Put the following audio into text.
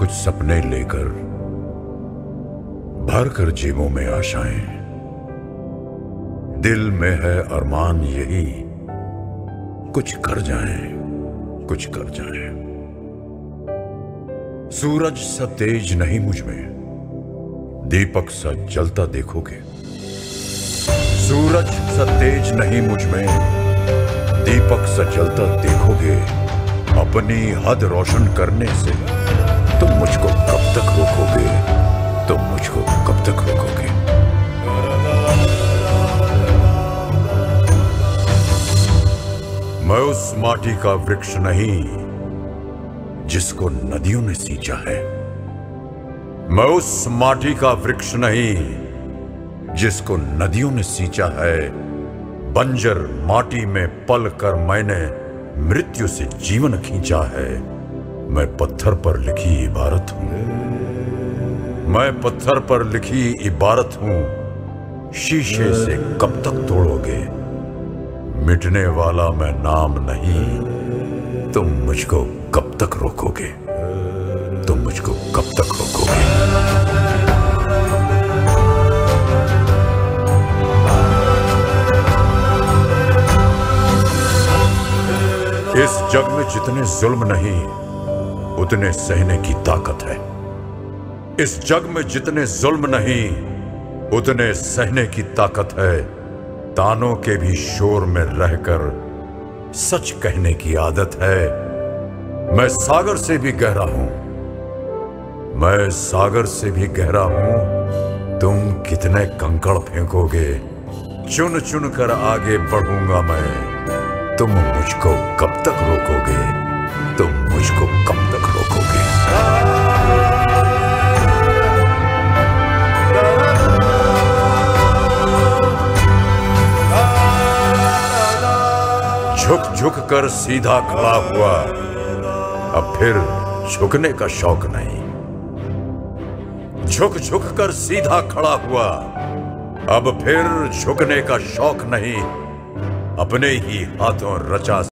कुछ सपने लेकर भर कर जेबों में आशाएं, दिल में है अरमान यही कुछ कर जाएं, कुछ कर जाएं। सूरज सा तेज नहीं मुझ में, दीपक सा जलता देखोगे। सूरज सा तेज नहीं मुझ में, दीपक सा जलता देखोगे। अपनी हद रोशन करने से तुम मुझको कब तक रोकोगे? तुम मुझको कब तक रोकोगे? मैं उस माटी का वृक्ष नहीं जिसको नदियों ने सींचा है। मैं उस माटी का वृक्ष नहीं जिसको नदियों ने सींचा है। बंजर माटी में पल कर मैंने मृत्यु से जीवन खींचा है। मैं पत्थर पर लिखी इबारत हूं, मैं पत्थर पर लिखी इबारत हूं। शीशे से कब तक तोड़ोगे? मिटने वाला मैं नाम नहीं, तुम मुझको कब तक रोकोगे? तुम मुझको कब तक रोकोगे? इस जग में जितने जुल्म नहीं उतने सहने की ताकत है। इस जग में जितने जुल्म नहीं उतने सहने की ताकत है। तानों के भी शोर में रहकर सच कहने की आदत है। मैं सागर से भी गहरा हूं, मैं सागर से भी गहरा हूं। तुम कितने कंकड़ फेंकोगे? चुन चुन कर आगे बढ़ूंगा मैं। तुम मुझको कब तक रोकोगे? तुम मुझको कब तक रोकोगे? झुक झुक कर सीधा खड़ा हुआ, अब फिर झुकने का शौक नहीं। झुक झुक कर सीधा खड़ा हुआ, अब फिर झुकने का शौक नहीं। अपने ही हाथों रचा